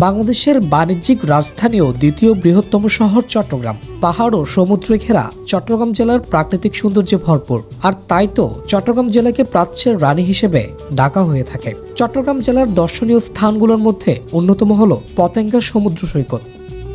বাংলাদেশের বাণিজ্যিক রাজধানী ও দ্বিতীয় বৃহত্তম শহর চট্টগ্রাম। পাহাড় ও সমুদ্রে ঘেরা চট্টগ্রাম জেলার প্রাকৃতিক সৌন্দর্যে ভরপুর। আর তাই তো চট্টগ্রাম জেলাকে প্রাচ্যের রানী হিসেবে ডাকা হয়ে থাকে। চট্টগ্রাম জেলার দর্শনীয় স্থানগুলোর মধ্যে অন্যতম হল পতেঙ্গা সমুদ্র সৈকত।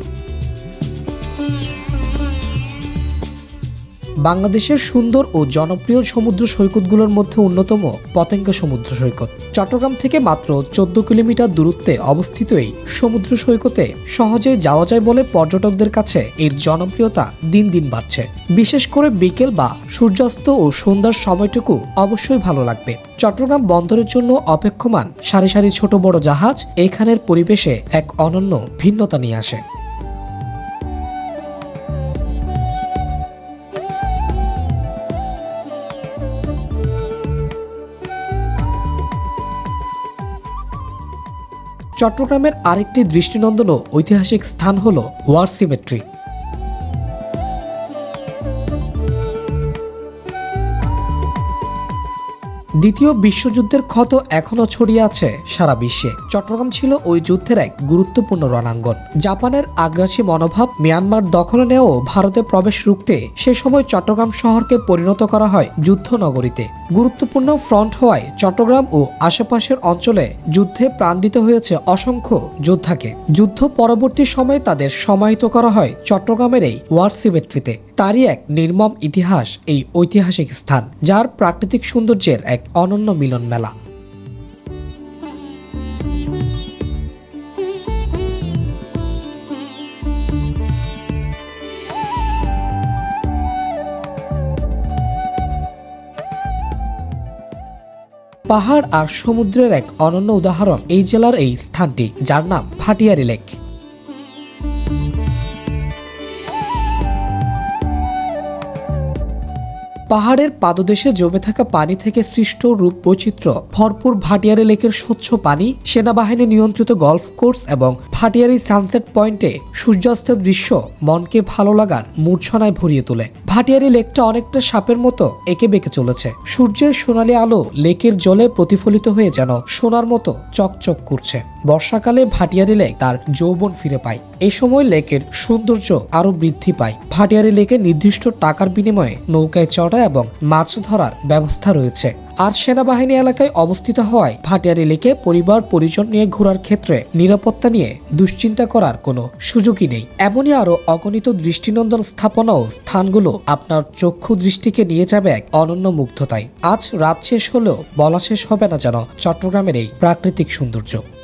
বাংলাদেশের সুন্দর ও জনপ্রিয় সমুদ্র সৈকতগুলোর মধ্যে অন্যতম পতেঙ্গা সমুদ্র সৈকত। চট্টগ্রাম থেকে মাত্র 14 কিলোমিটার দূরত্বে অবস্থিত এই সমুদ্র সৈকতে সহজেই যাওয়া যায় বলে পর্যটকদের কাছে এর জনপ্রিয়তা দিন দিন বাড়ছে। বিশেষ করে বিকেল বা সূর্যাস্ত ও সন্ধ্যার সময়টুকু অবশ্যই ভালো লাগবে। চট্টগ্রাম বন্দরের জন্য অপেক্ষমান সারি সারি ছোট বড় জাহাজ এখানের পরিবেশে এক অনন্য ভিন্নতা নিয়ে আসে। চট্টগ্রামের আরেকটি দৃষ্টিনন্দন ঐতিহাসিক স্থান হল ওয়ার সিমেট্রি। দ্বিতীয় বিশ্বযুদ্ধের ক্ষত এখনও ছড়িয়ে আছে সারা বিশ্বে। চট্টগ্রাম ছিল ওই যুদ্ধের এক গুরুত্বপূর্ণ রণাঙ্গন। জাপানের আগ্রাসী মনোভাব, মিয়ানমার দখলে নেওয়া ভারতে প্রবেশ রুখতে সে সময় চট্টগ্রাম শহরকে পরিণত করা হয় যুদ্ধ নগরীতে। গুরুত্বপূর্ণ ফ্রন্ট হওয়ায় চট্টগ্রাম ও আশেপাশের অঞ্চলে যুদ্ধে প্রাণ দিতে হয়েছে অসংখ্য যোদ্ধাকে। যুদ্ধ পরবর্তী সময়ে তাদের সমাহিত করা হয় চট্টগ্রামের এই ওয়ার সিমেট্রিতে। তারই এক নির্মম ইতিহাস এই ঐতিহাসিক স্থান, যার প্রাকৃতিক সৌন্দর্যের এক অনন্য মিলন মেলা। পাহাড় আর সমুদ্রের এক অনন্য উদাহরণ এই জেলার এই স্থানটি, যার নাম ভাটিয়ারী লেক। পাহাড়ের পাদদেশে জমে থাকা পানি থেকে সৃষ্ট রূপ বৈচিত্র্য ভরপুর ভাটিয়ারী লেকের স্বচ্ছ পানি, সেনাবাহিনী নিয়ন্ত্রিত গলফ কোর্স এবং ভাটিয়ারী সানসেট পয়েন্টে সূর্যাস্তের দৃশ্য মনকে ভালো লাগার মূর্ছনায় ভরিয়ে তোলে। ভাটিয়ারী লেকটা অনেকটা সাপের মতো এঁকে বেঁকে চলেছে। সূর্যের সোনালী আলো লেকের জলে প্রতিফলিত হয়ে যেন সোনার মতো চকচক করছে। বর্ষাকালে ভাটিয়ারী লেক তার যৌবন ফিরে পায়। এই সময় লেকের সৌন্দর্য আরো বৃদ্ধি পায়। ভাটিয়ারী লেকে নির্দিষ্ট টাকার বিনিময়ে নৌকায় চড়া এবং মাছ ধরার ব্যবস্থা রয়েছে। আর সেনাবাহিনী এলাকায় অবস্থিত হওয়ায় ভাটিয়ারী লেকে পরিবার পরিজন নিয়ে ঘোরার ক্ষেত্রে নিরাপত্তা নিয়ে দুশ্চিন্তা করার কোনো সুযোগই নেই। এমনই আরো অগণিত দৃষ্টিনন্দন স্থাপনা ও স্থানগুলো আপনার চক্ষু দৃষ্টিকে নিয়ে যাবে এক অনন্য মুগ্ধতায়। আজ রাত শেষ হলেও বলা শেষ হবে না যেন চট্টগ্রামের এই প্রাকৃতিক সৌন্দর্য।